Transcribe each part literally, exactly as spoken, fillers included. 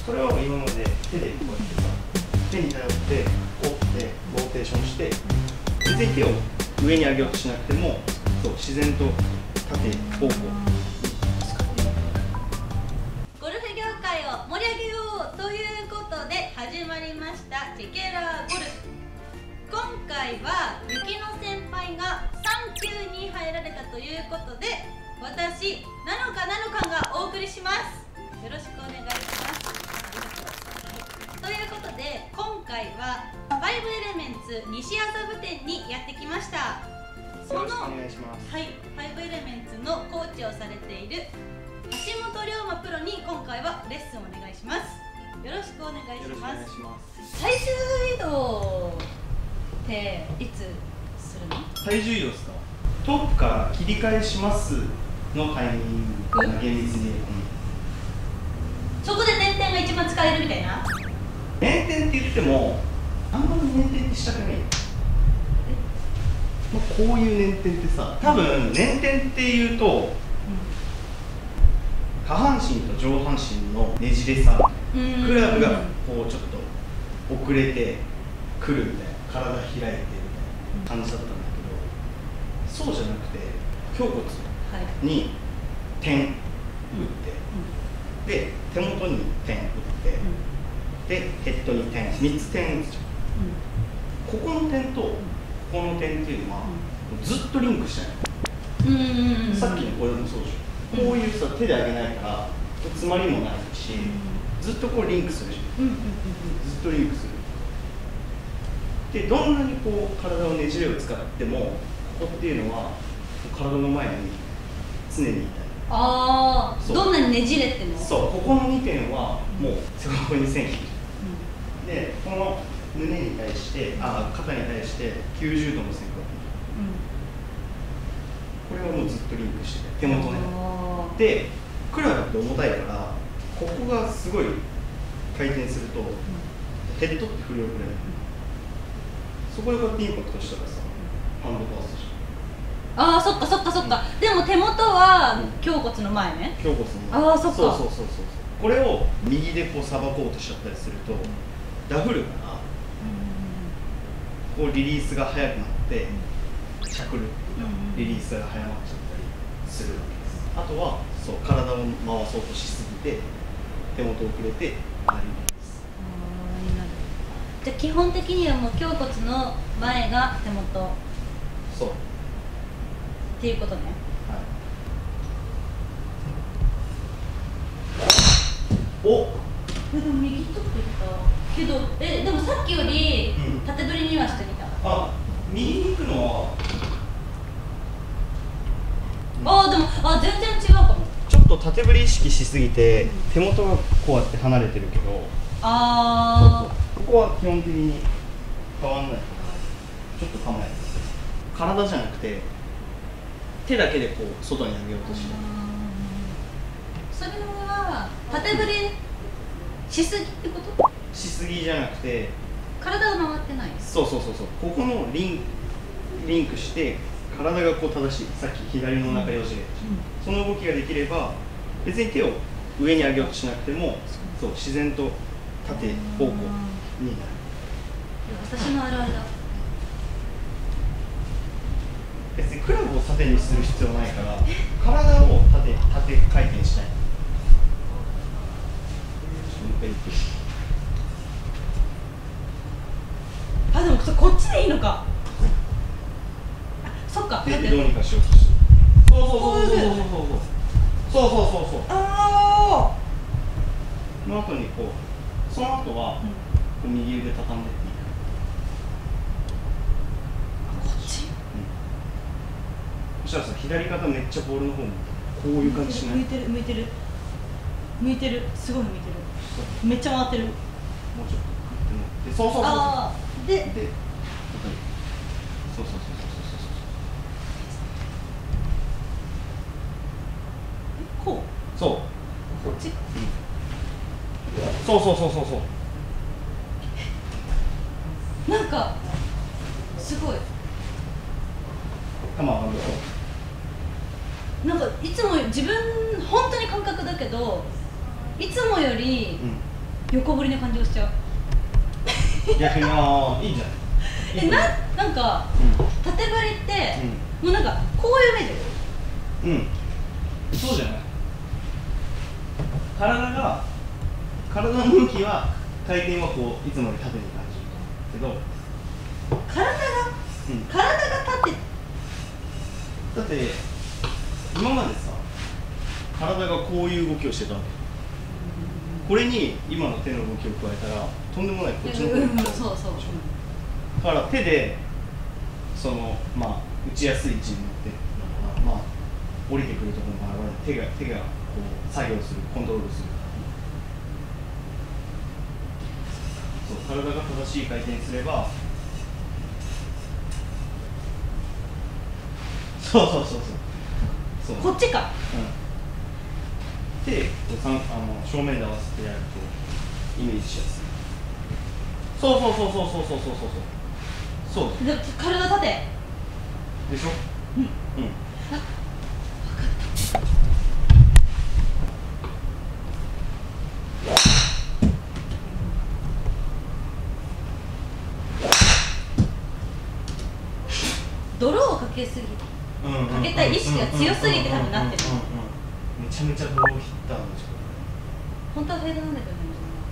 それを今まで手でこうやってさ、手に頼って折ってローテーションして、別に手を上に上げようとしなくても、そう自然と縦方向使っていい。 ゴルフ業界を盛り上げようということで始まりましたチェケラゴルフ。今回は雪乃先輩がさん級に入られたということで、私なのかなのかがお送りします。よろしくお願いします。ということで今回はファイブエレメンツ西麻布店にやってきました。そのお願いします。 はい、ファイブエレメンツのコーチをされている橋本龍馬プロに今回はレッスンをお願いします。よろしくお願いします。体重移動っていつするの？ 体重移動ですか？トップから切り替えしますのタイミングが厳密に、うん、 そこで捻転が一番使えるみたいな？ 捻転って言ってもあんまり捻転ってしたくない。まあ、こういう捻転ってさ、多分捻転っていうと、うん、下半身と上半身のねじれさ、クラブがこうちょっと遅れてくるみたいな、体開いてみたいな感じだったんだけど、そうじゃなくて胸骨に点打って、はい、で手元に点打って、うん、でヘッドに点、みっつ点打つじゃん、うん、ここの点とこの点っていうのは、うん、ずっとリンクしてない。さっきのこれもそうでしょ、うん、こういうさ手で上げないから詰まりもないし、うん、ずっとこうリンクするし、うん、ずっとリンクする。でどんなにこう体をねじれを使っても、ここっていうのは体の前に常にいたい。 ああ、どんなにねじれても。 そう、ここのにてんはもうそこに線引いてる、うん、でこの胸に対して、あ、肩に対してきゅうじゅうどの線が、うん、これはもうずっとリンクしてて、手元ね。でクラブって重たいから、ここがすごい回転すると、うん、ヘッドって振るよくない、うん、そこでこうやってインパクトしたらさ、ハンドパスでしょ。 ああ、そっかそっかそっか、うん、でも手元は胸骨の前ね、 胸骨の前。ああ、そっか。そうそうそうそう。これを右でこうさばこうとしちゃったりすると、ダフるから、こうリリースが速くなってしゃくるっていうか、リリースが速まっちゃったりするわけです。あとはそう、体を回そうとしすぎて手元遅れてあります。 じゃあ基本的にはもう胸骨の前が手元、 そうっていうことね。 はい。お、 え、でも右とって言ったけど、え、でもさっきより縦取りにはしてみた。うん、 あ、右に行くのは、 うん、ああ、でもあ、全然違うかも。 ちょっと縦振り意識しすぎて、うん、手元がこうやって離れてるけど、ああ、ここは基本的に変わらないから、ちょっと構えて、体じゃなくて手だけでこう外に上げようとして。 それは縦振りしすぎってこと？ しすぎじゃなくて、 体が回ってない。 そうそうそうそう。ここのリンリンクして体がこう正しい。さっき左の中よじれ、うん、その動きができれば別に手を上に上げようとしなくても、そう自然と縦方向になる。 私のあるあるだ。 別にクラブを縦にする必要ないから、体を縦縦回転しない。 あ、でもこっちでいいのか。あ、そっか。 手でどうにかしようとして。そうそうそうそうそうそうそうそうそうそうそう。ああ。の後にこう、その後は、うん、右腕畳んでっていい。 こっち？ そしたらさ、左肩めっちゃボールの方にこういう感じしない？ 向いてる向いてる向いてる、すごい向いてる。めっちゃ回ってる。もうちょっと。で、そうそうそうそう。 あー、で、で、 そうそうそうそうそうそう。こう？ そう。 こっち？うん、 そうそうそうそうそう。 なんかすごい。 球上がる。 なんかいつも自分本当に感覚だけど、いつもより横振りな感じがしちゃう。 逆にああいいじゃん。 えななんか、うん、縦張りって、うん、もうなんかこういうイメージ。 うんそうじゃない。体が体の向きは回転はこういつもより縦に感じるけど体が、うん、体が縦だって今までさ体がこういう動きをしてたわけ。これに今の手の動きを加えたらとんでもないこっちの方に行っちゃう。そうそう。だから手でそのまあ打ちやすい位置に持ってまあ降りてくるところもある手が手がこう作業するコントロールする。そう体が正しい回転すればそうそうそうそうそうこっちか。 うんであの正面で合わせてやるとイメージしやすい。そうそうそうそうそうそうそうそうそうで体立てでしょ。うんうんあ分かった泥をかけすぎかけた意識が強すぎて多分なってる。 めちゃめちゃドローヒッターの力。 本当はフェードなんだけどね。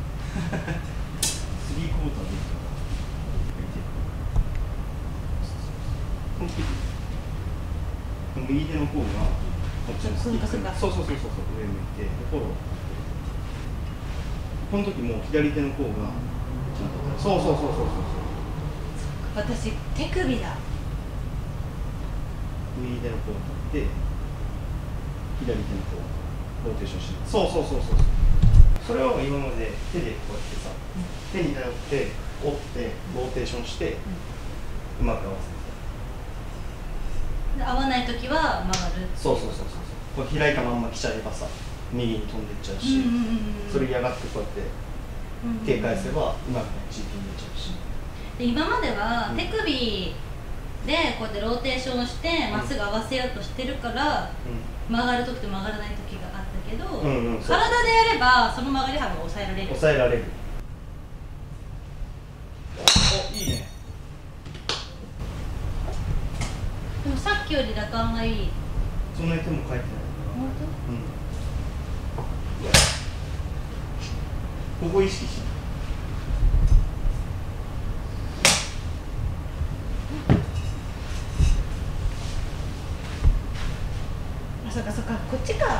スリークォーターでいいから。右手の方がこっちのスキック。そうそうそうそうそう上向いてフォロー。この時も左手の方がそうそうそうそうそうそう。 私手首だ。 右手の方を立って左手の方ローテーションして。そうそうそうそうそう。それを今まで手でこうやってさ、手に頼って折ってローテーションしてうまく合わせて。 合わないときは曲がる。 そうそうそうそう。これ開いたまんま来ちゃえばさ、右に飛んでいっちゃうし、それ嫌がってこうやって手返せばうまく ジーピー に入れちゃうし。 で今までは手首でこうやってローテーションしてまっすぐ合わせようとしてるから、うん、曲がるときと曲がらないときがあったけど、うんうん、体でやればその曲がり幅を抑えられる。 抑えられる。お、いいね。 でもさっきより打感がいい。 そんなに手も書いてない。 本当？うん。ここ意識して。 あ、そっかそっか、こっちか。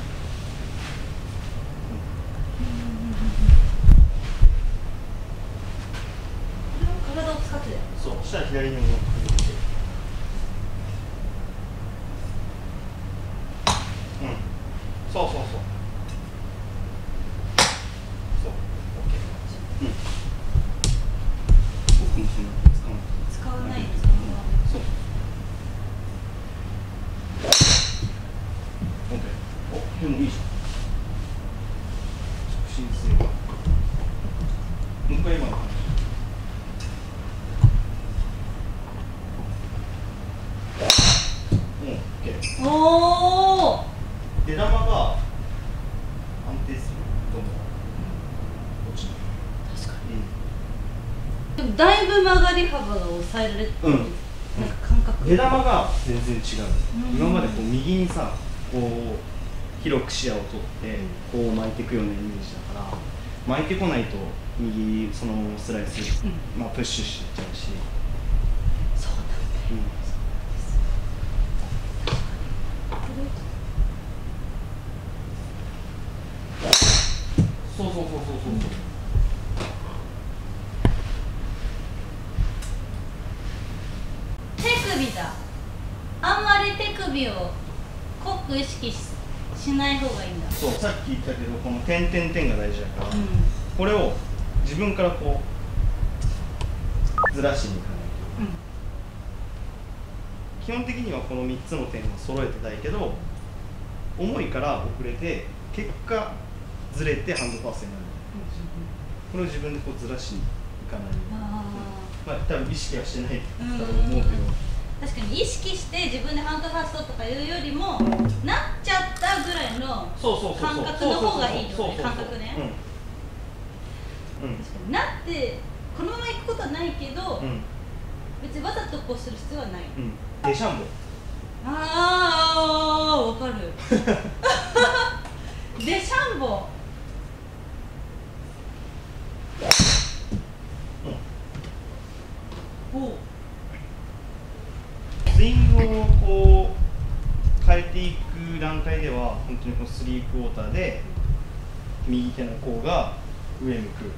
体を使って。 そう、そしたら左にも。そうそうそう。そう、オッケー。うん。僕もそんな使わない。 使わない。 そう。オッケー。お、でもいいじゃん。直進性が。もう一回今の感じ。うん、オッケー。 おお。 出玉が安定すると思う。落ちない。 確かに。でもだいぶ曲がり幅が抑えられてる。うん。なんか感覚。 出玉が全然違う。今までこう右にさ、こう広く視野を取ってこう巻いていくようなイメージだから、巻いてこないと右そのスライス、まあプッシュしちゃうし。 そうなんだ。うん。 そうそうそうそうそうそう。 手首だ。あんまり手首を濃く意識 し, しない方がいいんだ。 そう、さっき言ったけどこの点点点が大事だから、うん、これを自分からこうずらしにいかないと、うん、基本的にはこのみっつの点を揃えてたいけど重いから遅れて結果ずれてハンドパスになる、うん、これを自分でこうずらしにいかない。あ、まあ多分意識はしてないと思うけど、 確かに意識して自分でハンドファーストとかいうよりもなっちゃったぐらいの感覚の方がいいよね。感覚ね。 うん、 確かになってこのまま行くことはないけど、 うん、 別にわざとこうする必要はない、 うん、デシャンボ。 ああわかるデシャンボ、うん、おスイングをこう変えていく段階では本当にこうスリークォーターで右手の甲が上向く、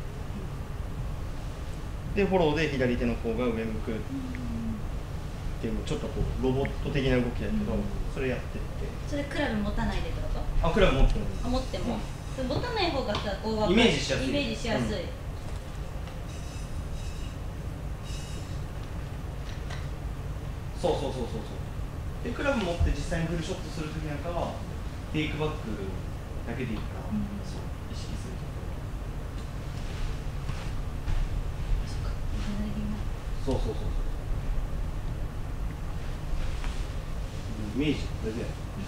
でフォローで左手の甲が上向くっていうのちょっとこうロボット的な動きだけど、それやってって、 それクラブ持たないでってこと？ あ、クラブ持ってもあ、持っても、うん、持たない方がさ、こうイメージしやすい、 イメージしやすい、うん、 そうそうそうそうそう。でクラブ持って実際にフルショットするときなんかはテイクバックだけでいいから、うん、そう意識するとそうそうそうそう、イメージこれで、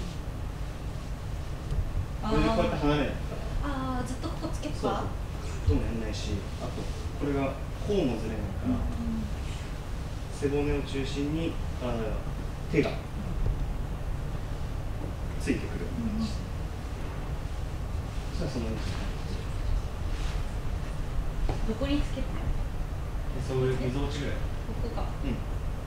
うん、これでこうやって離れないから、 ああずっとここつけっぱ、そうそう、どんどんやんないし、あとこれがこうもずれないから、うん、背骨を中心に体が手がついてくる、うん、そしたらそのどこにつけるの？ そういう溝落ちぐらい。 ここか。うん。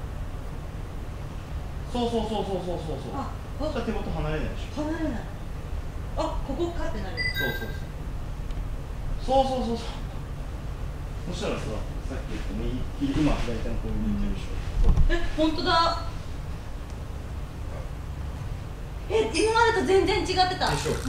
そうそうそうそうそうそうそう。あ、そしたら手元離れないでしょ。 離れない。あ、ここかってなる。 そうそうそう。そうそうそうそう。そしたらさ、さっき言った右、今左手の方に向いてるでしょ。 え、本当だ。え、今までと全然違ってた。 でしょ。うん。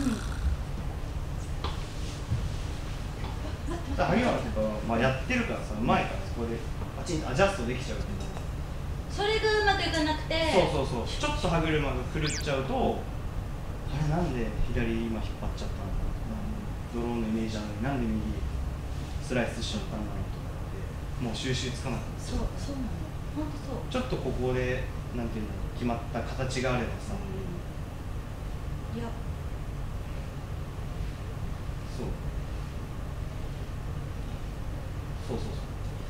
萩原とかは、まあ、やってるからさ、前からそこでパチンとアジャストできちゃうけど、 それがうまくいかなくて、 そうそうそう、ちょっと歯車が狂っちゃうと、あれなんで左今引っ張っちゃったのかな、ドローンのイメージなのになんで右スライスしちゃったんだろうとかってもう収集つかなかった。 そうそうなの、本当そう。 ちょっとここでなんていうの決まった形があればさ、うん、いやそうそうそうそう。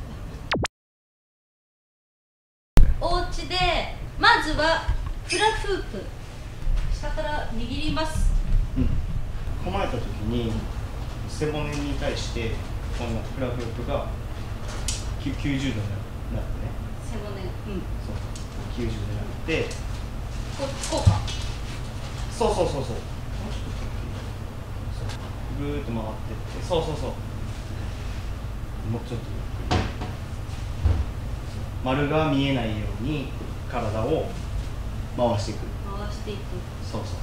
お家でまずはフラフープ下から握ります、 うん、構えた時に背骨に対してこのフラフープがきゅうじゅうどになるね。 背骨、うん、 そうきゅうじゅうどになってここうか、 そうそうそうそう、ぐーっと回ってって、そうそうそう、もうちょっと丸が見えないように体を回していく、 回していく、 そうそう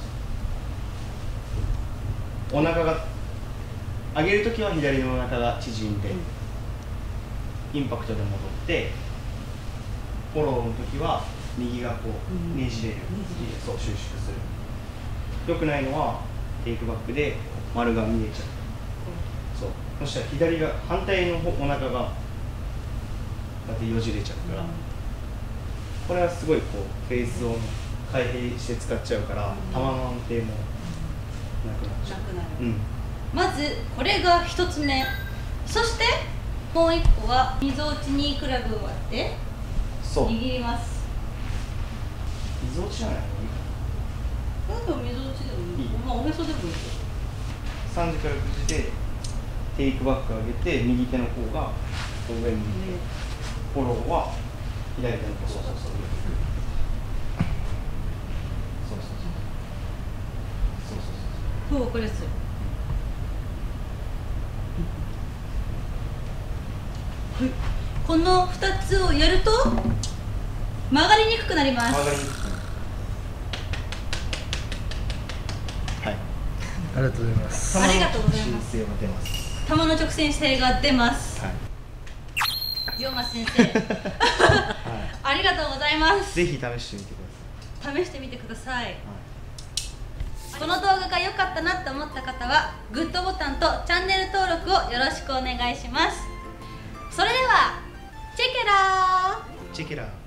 そう、お腹が上げるときは左のお腹が縮んで、うん、インパクトで戻って、フォローのときは右がこうねじれる、うん、そう収縮する。良くないのはテイクバックで丸が見えちゃう、うん、そう、そしたら左が反対のお腹がこうやってよじれちゃうから、うん、これはすごいこうフェーズを開閉して使っちゃうから、うん、球の安定もなくなっちゃう。なくなる、うん、 まずこれが一つ目。そしてもう一個は溝落ちにクラブを割って握ります。 溝落ちじゃないの？ なんか溝落ちでもいい、まあおへそでもいいけど、 さんじからくじでテイクバック上げて右手の甲が上に向いて、フォローは左手の甲、そうそうそう、そうそうそうそうそう、これですよ。はい、このふたつをやると曲がりにくくなります。 曲がりにくくなる。はい。 ありがとうございます。 ありがとうございます。 球の直線性が出ます。 球の直線性が出ます。はい。龍馬先生、はい、ありがとうございます。 ぜひ試してみてください。試してみてください。はい、この動画が良かったなと思った方はグッドボタンとチャンネル登録をよろしくお願いします。それではチェケラー。 チェケラー。